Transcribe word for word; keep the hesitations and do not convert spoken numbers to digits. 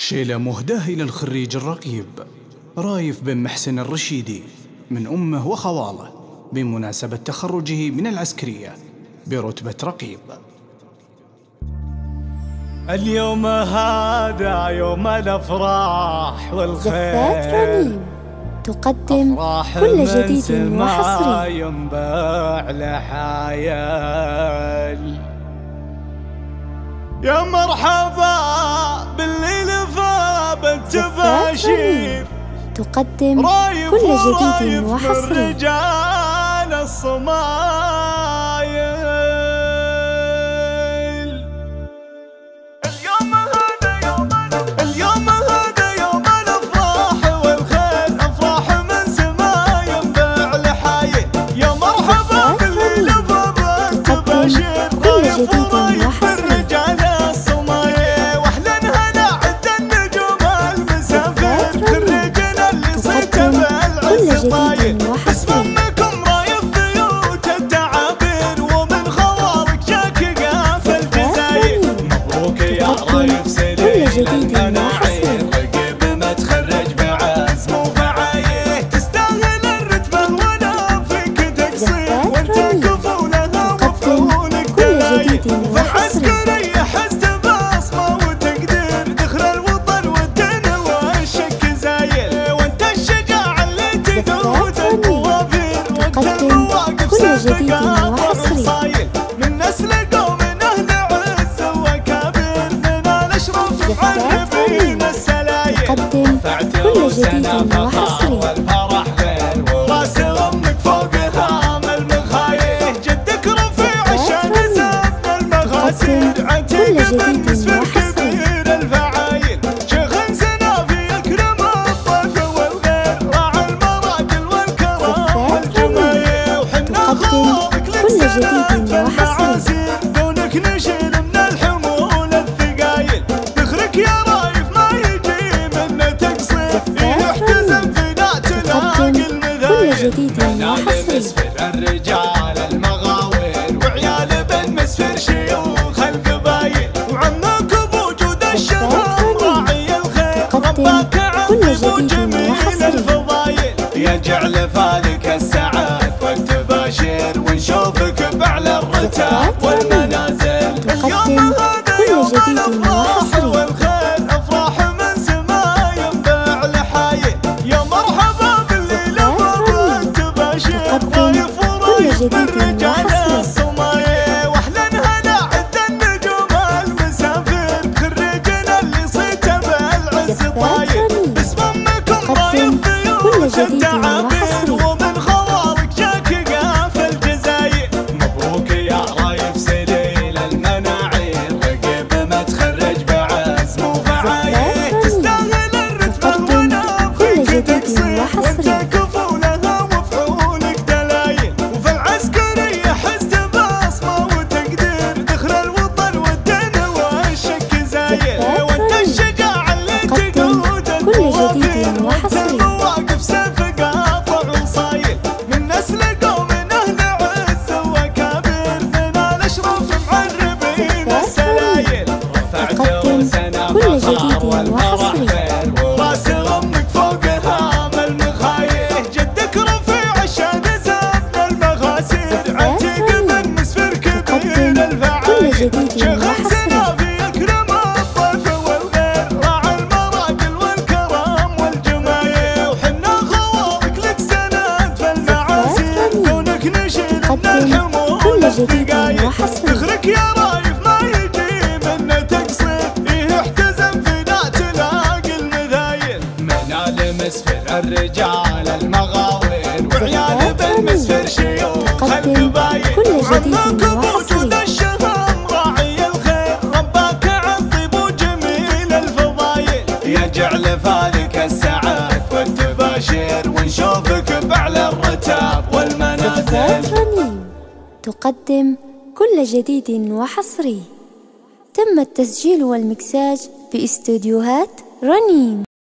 شيلة مهداة إلى الخريج الرقيب رايف بن محسن الرشيدي من أمه وخواله بمناسبة تخرجه من العسكرية برتبة رقيب. اليوم هذا يوم الأفراح والخير، زفات رنيم تقدم كل جديد وحصري. ينباع لحايل يا مرحبا بالليل فابت تباشير، تقدم كل جديد وحصري. رجال الصمايل اليوم هذا يوم اليوم هذا يوم الافراح والخير، افراح من سما ينباع لحايل يا مرحبا بالليل فابت تباشير، كل جديد وحصري. اسم امكم رايف بيوت التعابير، ومن خوارك جاك قاف الجزاير. مبروك يا رايف سليم المناعير، رقيب ما تخرج بعزم وفعايه، تستاهل الرتبه ولا فيك تقصير، وانت كفو لها وفعولك دلاير. وفي العسكريه حزت بصمه وتقدير، دخل الوطن والدين والشك زايل، وانت الشجاع اللي تقود الطوابير، وانت المواقف سيفك وحصري. من نسل قوم اهل عز وكبير، من الاشرف معربين السلايل، رفعت روسنا فخر والفرح غير، وراس امك فوق هام المخايل، جدك رفيع عشان زاد المغاسيل، عتيق من مسفر كبير الفعايل، شيخ زنا في اكرم الضيف والغير، راعى المراجل والكرم والجمايل، وحنا خوارك لك سنة المعازير، دونك نشيل من الحمول الثقايل، ذكرك يا رايف ما يجي منه تقصير، يحتزم في ذات تلاقي المذايل، منال مسفر الرجال المغاوير، وعيال بن مسفر شيوخ القبايل، وعمك بوجود الشهام راعي الخير، رباك عظيم وجميل الفضايل، يجعل فالك السعاد والتباشير، ونشوفك باعلى الرتاب والمنازل. اليوم هذا يوم الافراح والخير، افراح من سما ينباع لحايل، يا مرحبا بالليل فابت تباشير، رايف ورايف بالرجال الصمايل، واحلى هلا عد النجوم المسافر، خريجنا اللي صيته بالعز طايل، باسم امكم رايف بيوت التعابير، ومن خوارك جاك قاف الجزاير. مبروك يا رايف سليل المناعير، رقيب ما تخرج بعزم وفعايل، تستاهل الرتبه ولا فيك تقصير، وانت كفو لها وفعولك دلايل، وفي العسكريه حزت بصمه وتقدير، دخل الوطن والدين والشك زايل، وانت الشجاع اللي تقود الطوابير، وانت المواقف سيفك قاطع وصايل، من نسل قوم اهل عز وكبير، من الاشرف معربين السلايل، رفعت روسنا فخر والفرح غير، وراس امك فوق هام المخايل، جدك رفيع عشان زاد المغاسيل، عتيق من مسفر كبير الفعايل، شيخ زنا في اكرم الضيف والغير، راعى المراجل والكرم والجمايل، وحنا خوارك لك سند في المعازير، دونك نشيل من الحمول الثقايل، ذكرك يا رايف ما يجي منه تقصير، يحتزم في ذات تلاقي المذايل، منال مسفر الرجال المغاوير، وعيال بن مسفر شيوخ القبايل، وعمك بوجود الشهام راعي الخير، رباك عظيم وجميل الفضايل، يجعل فالك السعاد والتباشير، ونشوفك باعلى الرتاب والمنازل. زفات رنيم تقدم كل جديد وحصري. تم التسجيل والمكساج في استوديوهات رنيم.